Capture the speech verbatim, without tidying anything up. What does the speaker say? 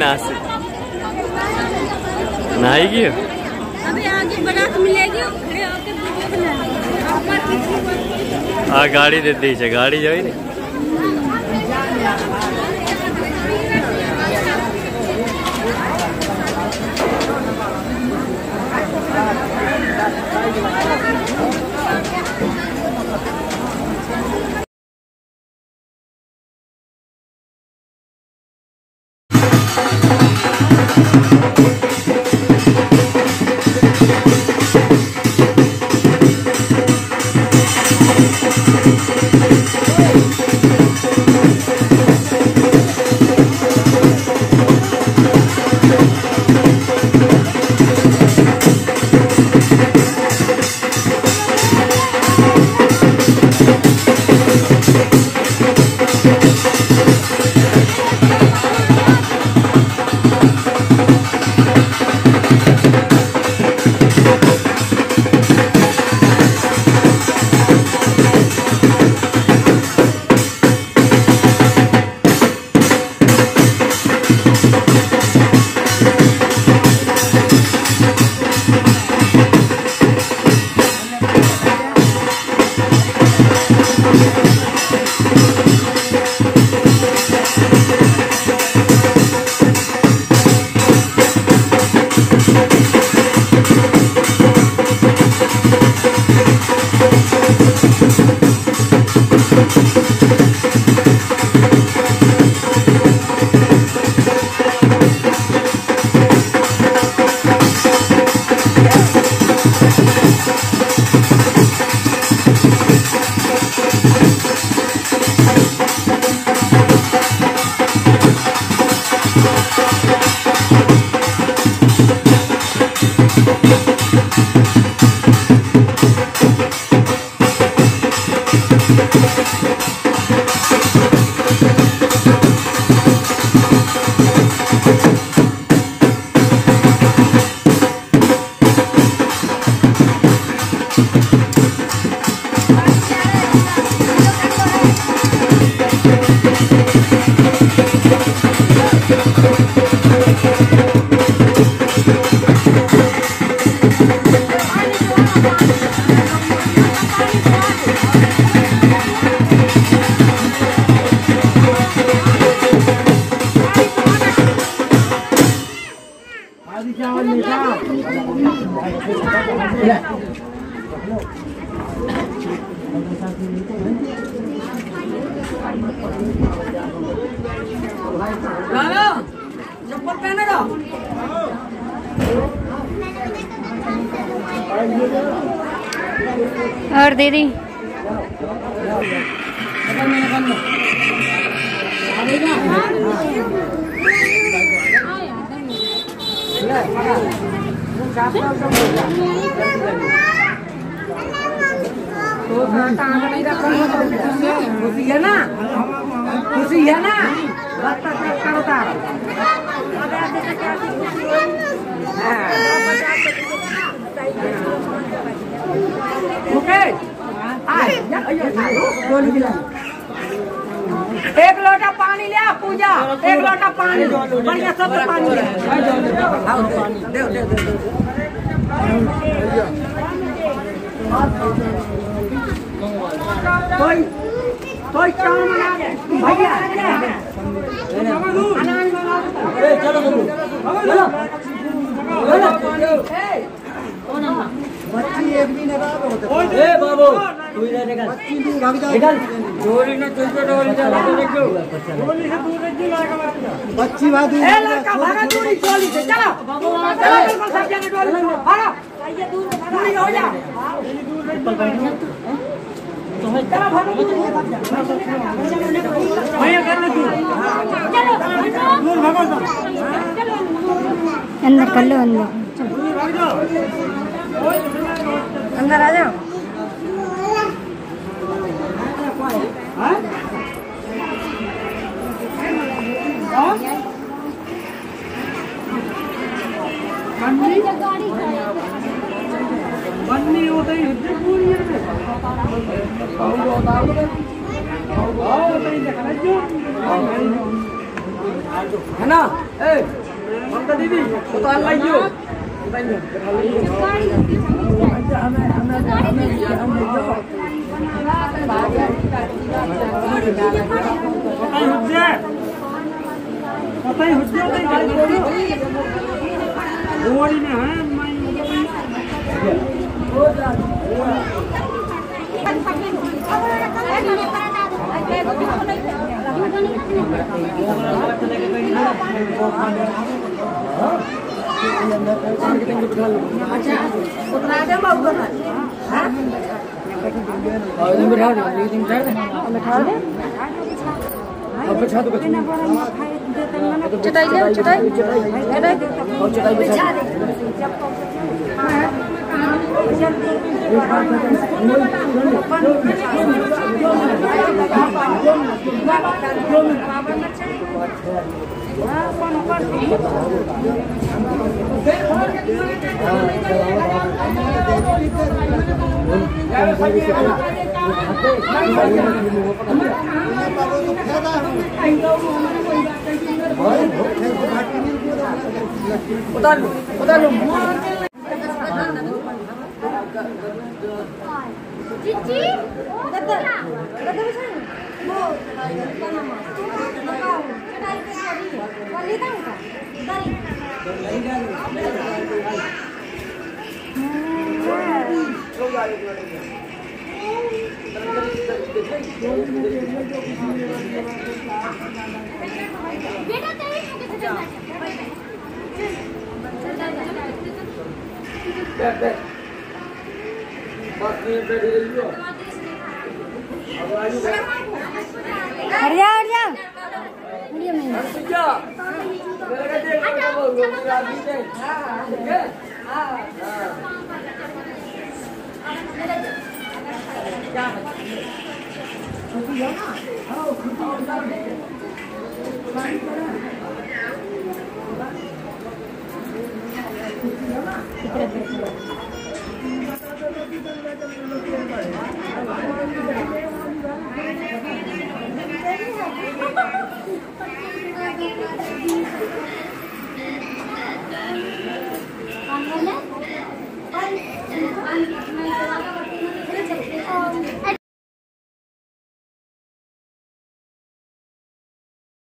नासी नहाएगी अभी आगे बारात मिलेगी खड़े होके वीडियो बना। आ गाड़ी दे दी है गाड़ी जाए नहीं चप्पल पहनेगा और दीदी खुशी है ना खुशी है ना एक लोटा पानी ले पूजा एक लोटा पानी बढ़िया सब पानी ले कोई कोई काम ना भैया चलो बोलो बच्ची एक भी ना ए बाबू तू इधर निकल बच्ची तू भाग जा निकल डोरी ना चल डोरी जा देखो डोरी से दूर नहीं लाएगा बच्ची भाग ए लड़का भागा डोरी डोरी से चलो बाबू चलो बिल्कुल सब जने डोरी भागा ये दूर दूरी हो जा दूर नहीं बैठना तो है चलो भागो भैया कर ले तू चलो दूर भागो अंदर कर लो अंदर अंदर आ जाओ बन्नी होता ही पूरी है आओ तो ये देखना जो है ना? ए ममता दीदी उतार लाइयो बताइए हमें हमें हमें हम पता ही हुज्जे गोड़ी में है उतना दे बाबू हां और इधर बैठा दे इधर बैठा दे बैठा दे अब बैठा दो चटाई ले चटाई चटाई और चटाई बिछा दे उतार लो उतार लो जीजी गद्दा गद्दा बिछा वो क्या नाम है लगाओ चटाई पे सॉरी वाली था दरी बेटा तेरी को किसे जाना हरिया हरिया हरिया में हां